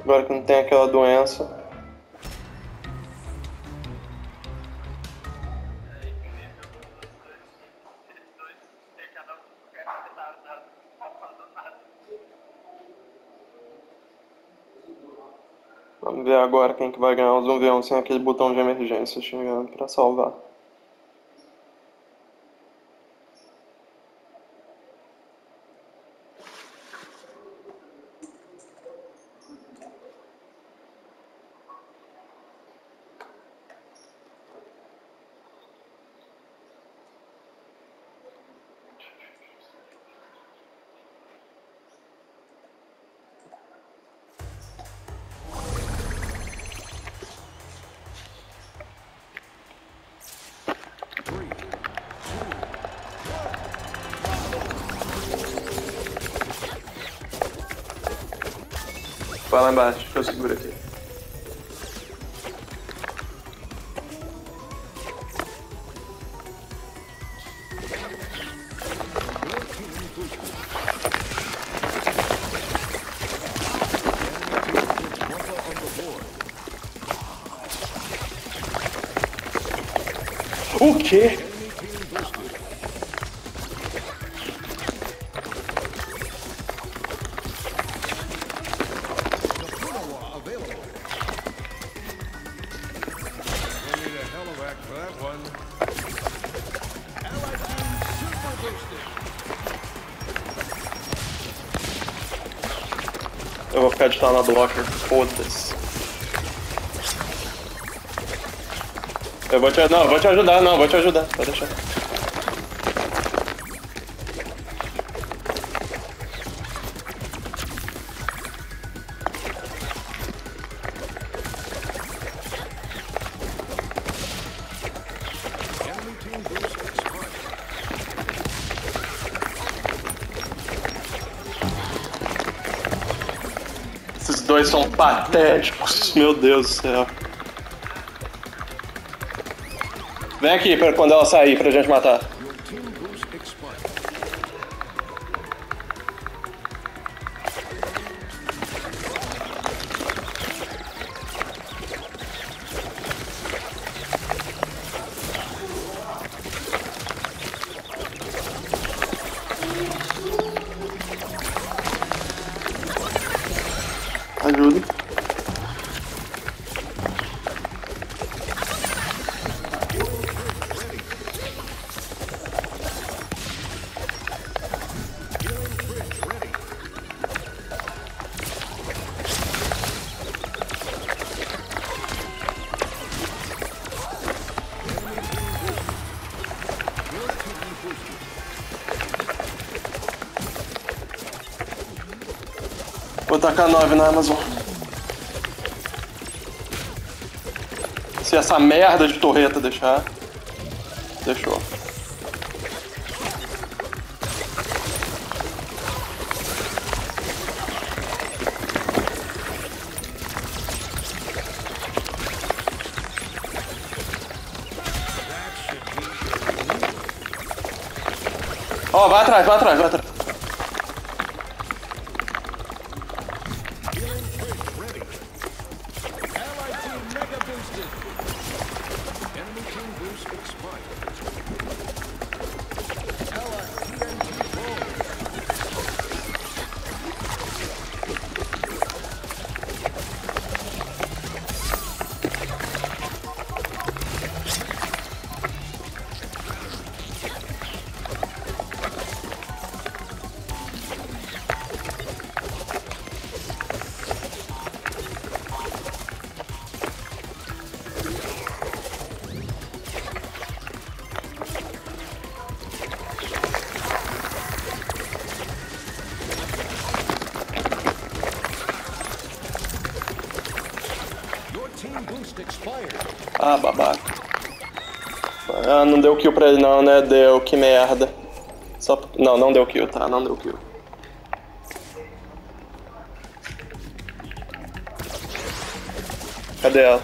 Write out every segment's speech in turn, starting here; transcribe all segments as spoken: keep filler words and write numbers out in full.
Agora que não tem aquela doença. Vamos ver agora quem que vai ganhar os um v um sem aquele botão de emergência chegando pra salvar. Vai lá embaixo, que eu seguro aqui. O quê? Eu vou ficar de tal na blocker, foda-se. Eu vou te ajudar, não, eu vou te ajudar, não, eu vou te ajudar, pode deixar. Esses dois são patéticos, meu Deus do céu. Vem aqui pra quando ela sair pra gente matar. Ajuda. Vou tacar nove na Amazon. Se essa merda de torreta deixar... Deixou. Ó, oh, vai atrás, vai atrás, vai atrás. Ah, babaca. Ah, não deu kill pra ele não, né? Deu, que merda. Só... Não, não deu kill, tá? Não deu kill. Cadê ela?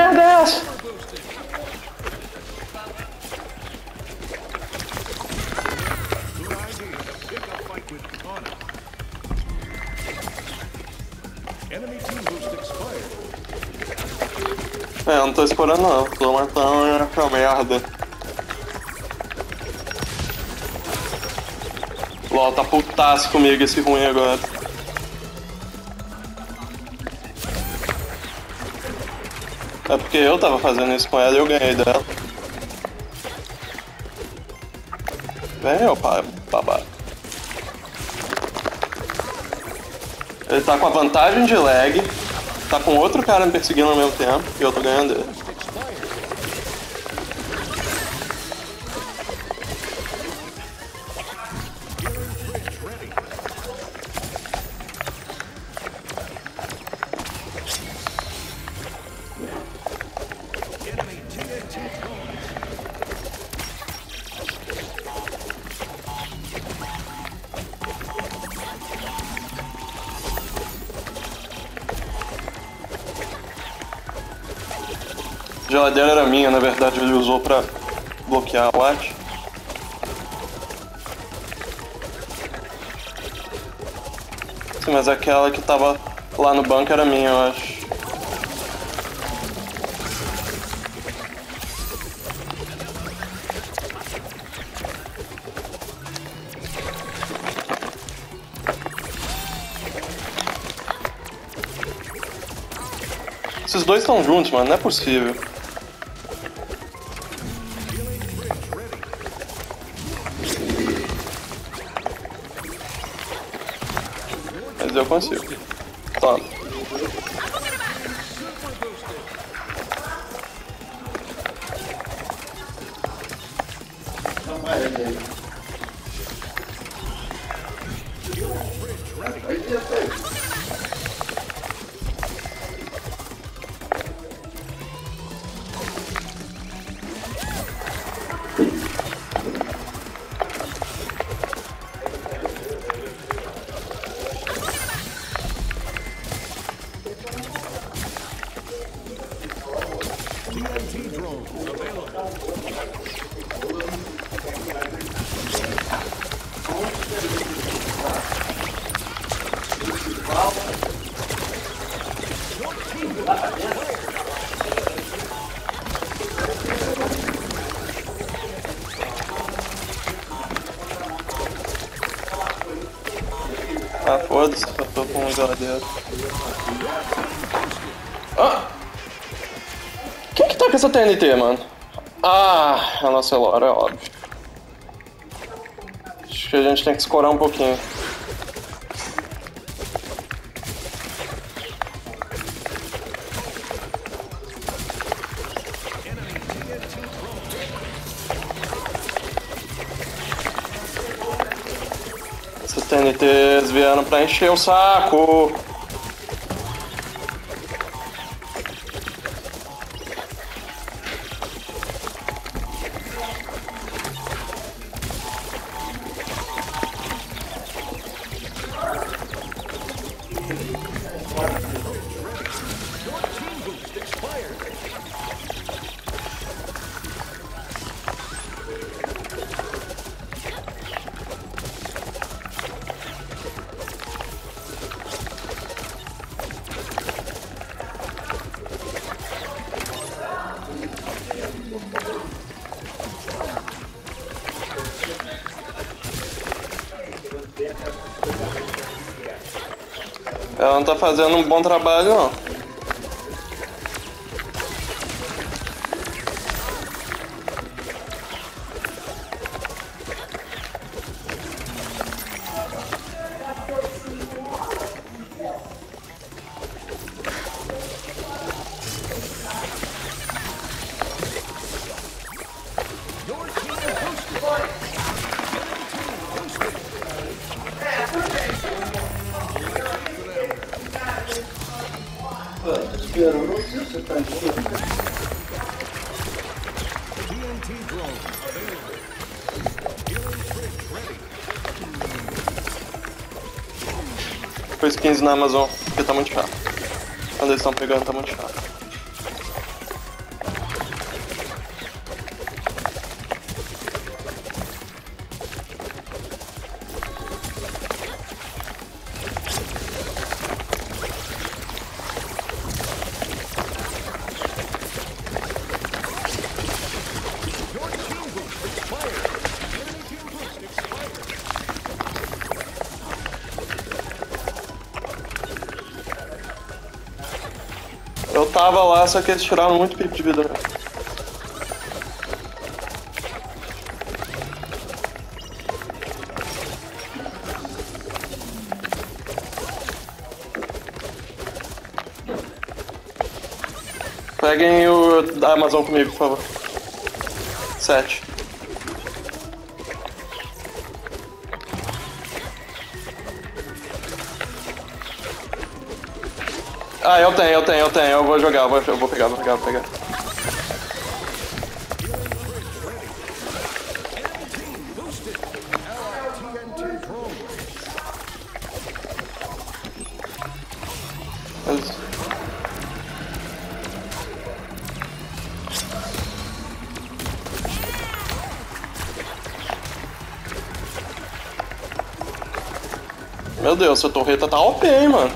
merda é essa? É, eu não tô explorando não, tô matando essa merda. LOL, tá putaço comigo esse ruim agora. É porque eu tava fazendo isso com ela e eu ganhei dela. Vem, meu pai, babaca. Ele tá com a vantagem de lag, tá com outro cara me perseguindo ao mesmo tempo e eu tô ganhando dele. A geladeira era minha, na verdade ele usou pra bloquear a watch. Sim, mas aquela que tava lá no banco era minha, eu acho. Esses dois estão juntos, mano, não é possível. Mas eu consigo. Toma. Ah, foda-se, eu tô com um geladeiro. Ah! Quem que tá com essa T N T, mano? Ah, a nossa Elora, é óbvio. Acho que a gente tem que escorar um pouquinho. Essas T N Ts vieram pra encher o saco. Ela não tá fazendo um bom trabalho, não. Depois quinze na Amazon, porque tá muito chato. Quando eles estão pegando, tá muito chato. Eu tava lá, só que eles tiraram muito pico de vida, né? Peguem o da Amazon comigo, por favor. Sete. Ah, eu tenho, eu tenho, eu tenho. Eu vou jogar, eu vou, eu vou pegar, vou pegar, vou pegar. Mas... Meu Deus, essa torreta tá O P, hein, mano.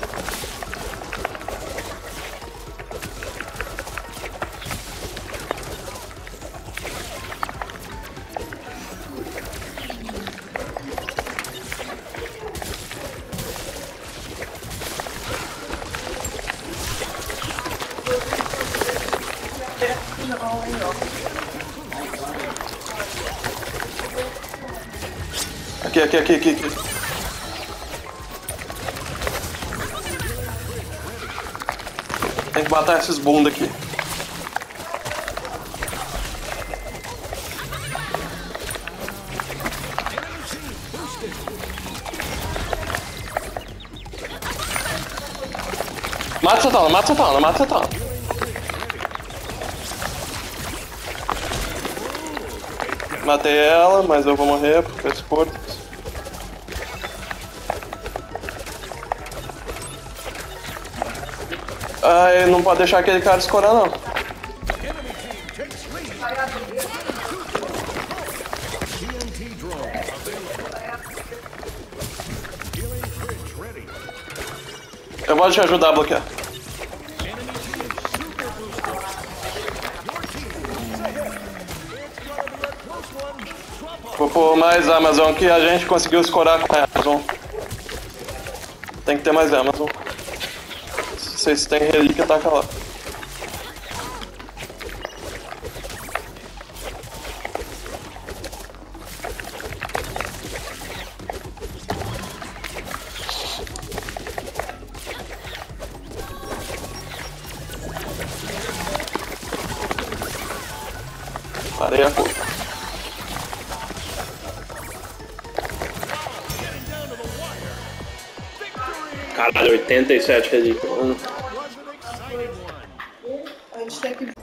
Aqui, aqui, aqui, aqui, aqui. Tem que matar esses bunda aqui. Mata essa tala, mata essa tala, mata essa tala. Matei ela, mas eu vou morrer porque esse porto. Ai, não pode deixar aquele cara escorar, não. Eu vou te ajudar a bloquear. Vou pôr mais Amazon que a gente conseguiu escorar com a Amazon. Tem que ter mais Amazon. Se vocês têm relíquia, taca lá. Parei a culpa. Caralho, oitenta e sete relíquias, mano. A gente tem que...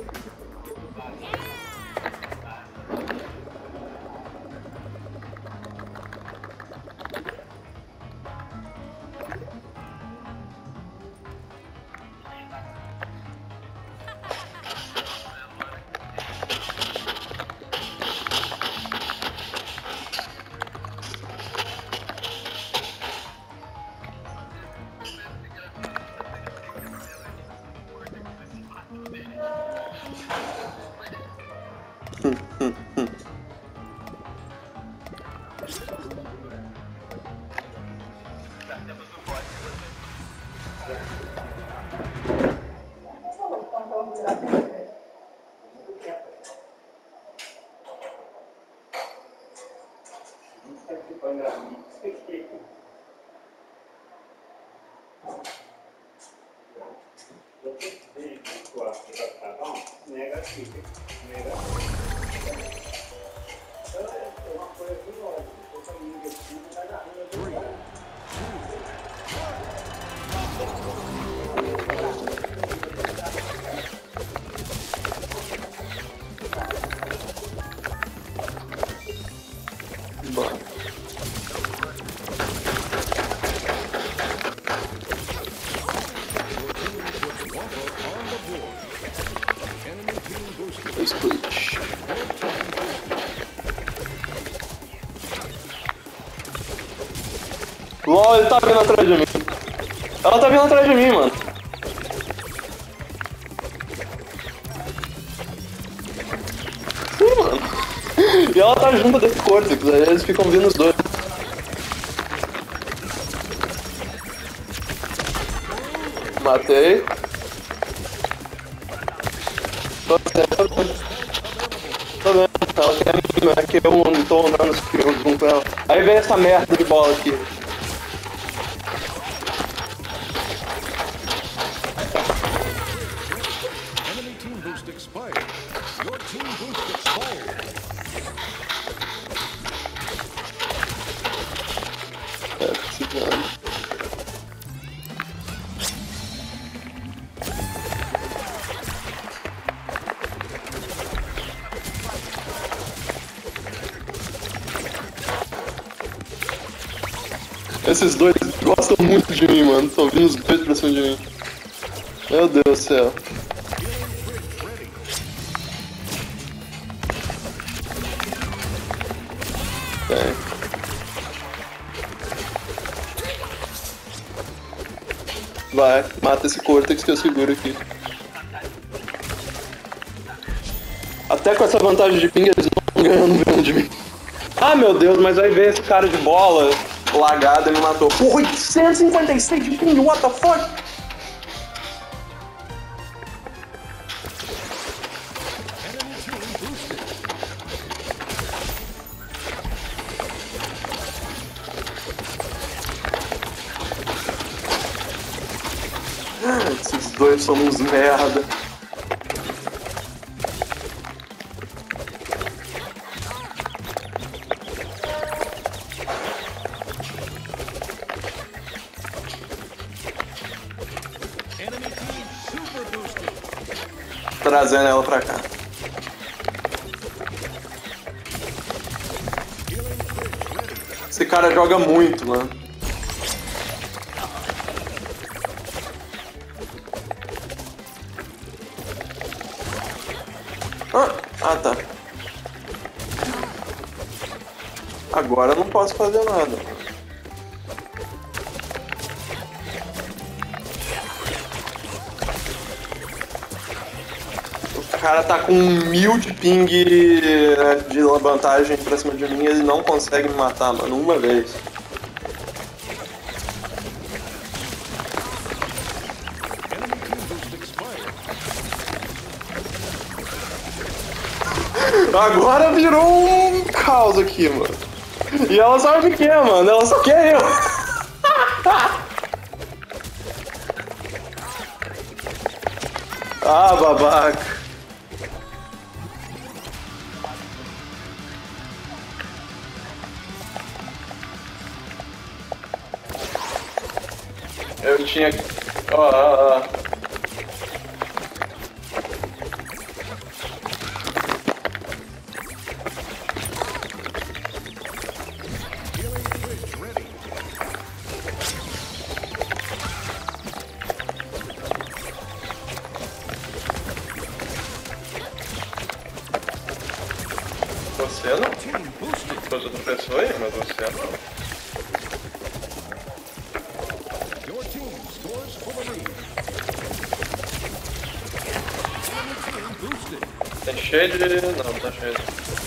Split. LOL, ele tá vindo atrás de mim. Ela tá vindo atrás de mim, mano. Sim, mano. E ela tá junto desse Cortex, aí eles ficam vindo os dois. Matei. Tô vendo, tô vendo. Ela quer que eu não tô andando junto com ela. Aí vem essa merda de bola aqui. Enemy team boost expired. Your team boost expired. É, precisando. Esses dois gostam muito de mim, mano. Tô vindo os dois pra cima de mim. Meu Deus do céu. Tem. Vai, mata esse Cortex que eu seguro aqui. Até com essa vantagem de ping eles não estão ganhando mesmo de mim. Ah, meu Deus, mas aí veio esse cara de bola lagado e me matou. Por oitocentos e cinquenta e seis de ping, what the fuck? Ah, esses dois são uns merda. Trazendo ela pra cá. Esse cara joga muito, mano. Ah, ah, tá. Agora eu não posso fazer nada. O cara tá com mil de ping de vantagem pra cima de mim e ele não consegue me matar, mano, uma vez. Agora virou um caos aqui, mano. E ela sabe o que é, mano, ela só quer eu. Ah, babaca. Eu tinha que... Ó, ó, ó. Você não? Todas outras pessoas, mas você não. Tem cheio de... não, não tá cheio.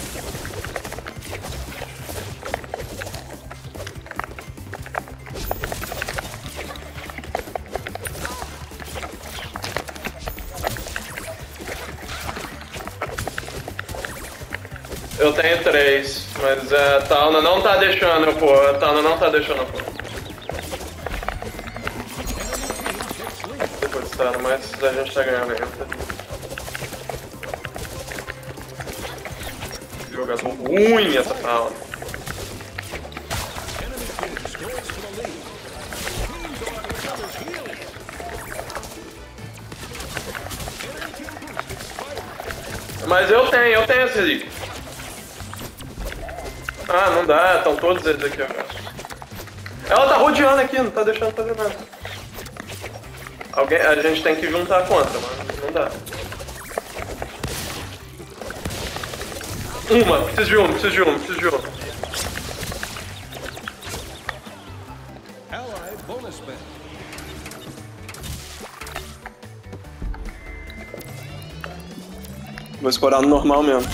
Eu tenho três, mas a Tauna não tá deixando eu pôr, a Tauna não tá deixando eu pôr. Depois de estar, mas a gente tá ganhando ainda. Jogador ruim essa Tauna. Mas eu tenho, eu tenho esse ali. Ah, não dá, estão todos eles aqui agora. Ela tá rodeando aqui, não tá deixando fazer nada. Alguém, a gente tem que juntar contra, mano. Não dá. Uma, preciso de uma, preciso de uma, preciso de uma. Vou escorar no normal mesmo.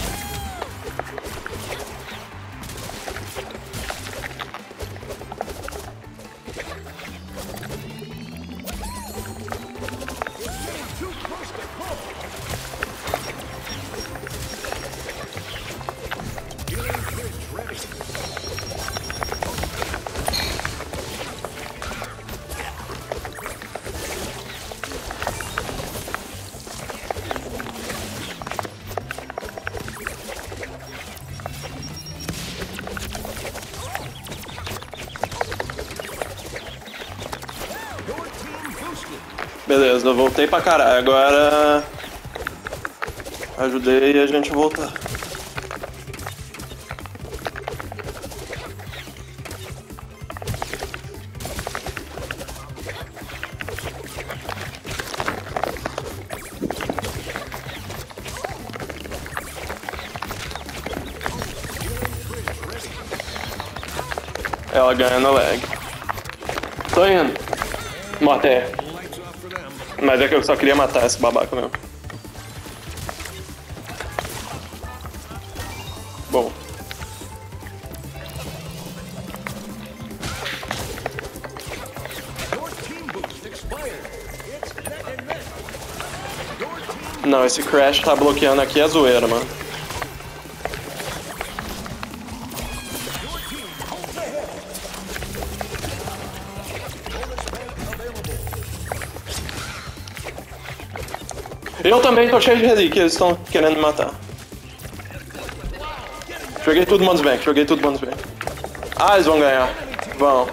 Beleza, eu voltei pra caralho. Agora... Ajudei a gente a voltar. Ela ganha no lag. Tô indo. Matei. Lights off for them. Mas é que eu só queria matar esse babaca mesmo. Bom. Your team boost expired. It's neck and neck. Your team Não, esse Crash tá bloqueando aqui a zoeira, mano. Eu também tô cheio de relíquia, eles estão querendo me matar. Joguei tudo Man's Bank, joguei tudo Man's Bank. Ah, eles vão ganhar. Vão.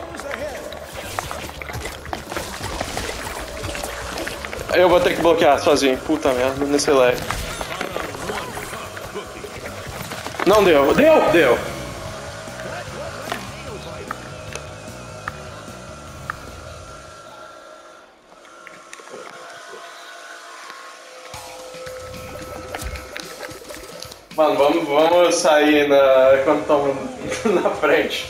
Eu vou ter que bloquear sozinho. Puta merda, nesse lag. Não deu. Deu! Deu! Mano, vamos, vamos sair na, quando estamos na frente.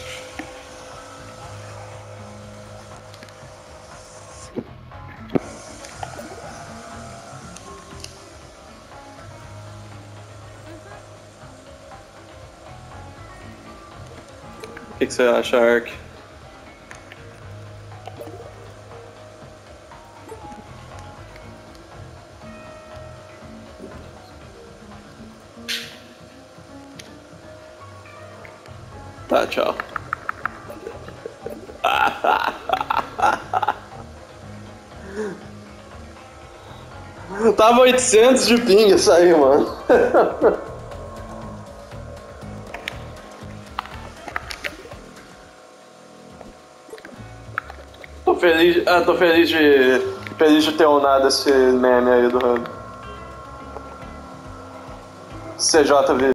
O que, que você acha, Ark? Tá, tchau. Tava oitocentos de ping isso aí, mano. Tô feliz, ah, tô feliz de, feliz de ter unado esse meme aí do C J V.